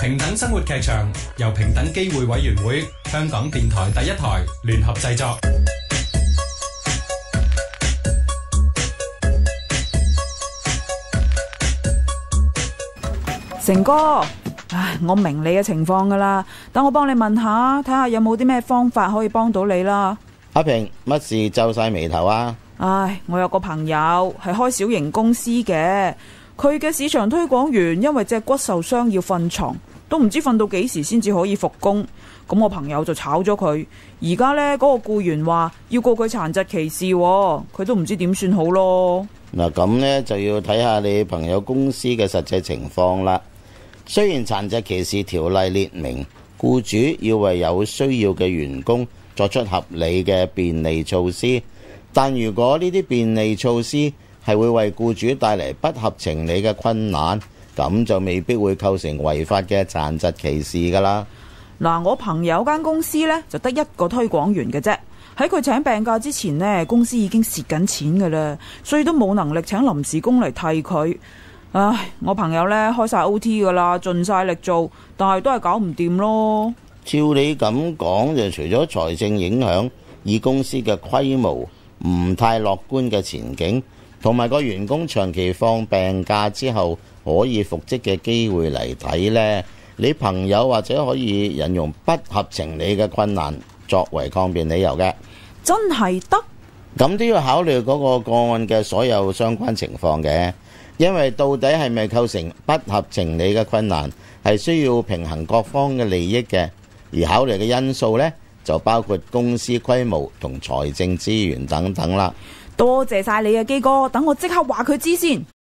平等生活劇場由平等機會委員會、香港電台第一台聯合製作。 成哥，我明你嘅情況噶啦，等我幫你問下，睇下有冇啲咩方法可以幫到你啦。 阿平，乜事皺晒眉頭啊？ 我有個朋友係開小型公司嘅，佢嘅市場推廣員因為隻骨受傷要瞓床，都唔知瞓到幾時先至可以復工。咁我朋友就炒咗佢，而家呢嗰個僱員話要告佢殘疾歧視，佢都唔知點算好咯。 嗱，咁呢就要睇下你朋友公司嘅實際情況啦。雖然殘疾歧視條例列明僱主要為有需要嘅員工作出合理嘅便利措施，但如果呢啲便利措施係會為僱主帶嚟不合情理嘅困難，咁就未必會構成違法嘅殘疾歧視噶啦。 我朋友間公司呢，就得一個推廣員嘅啫，喺佢請病假之前呢，公司已經蝕緊錢噶啦，所以都冇能力請臨時工嚟替佢。我朋友呢，開晒 OT 噶啦，盡晒力做，但係都係搞唔掂咯。 照你咁講，就除咗財政影響，以公司嘅規模唔太樂觀嘅前景，同埋個員工長期放病假之後可以復職嘅機會嚟睇呢，你朋友或者可以引用不合情理嘅困難作為抗辯理由嘅。 真係得？ 咁都要考慮嗰個個案嘅所有相關情況嘅，因為到底係咪構成不合情理嘅困難，係需要平衡各方嘅利益嘅，而考慮嘅因素呢，就包括公司規模同財政資源等等啦。 多謝晒你啊，基哥，等我即刻話佢知先。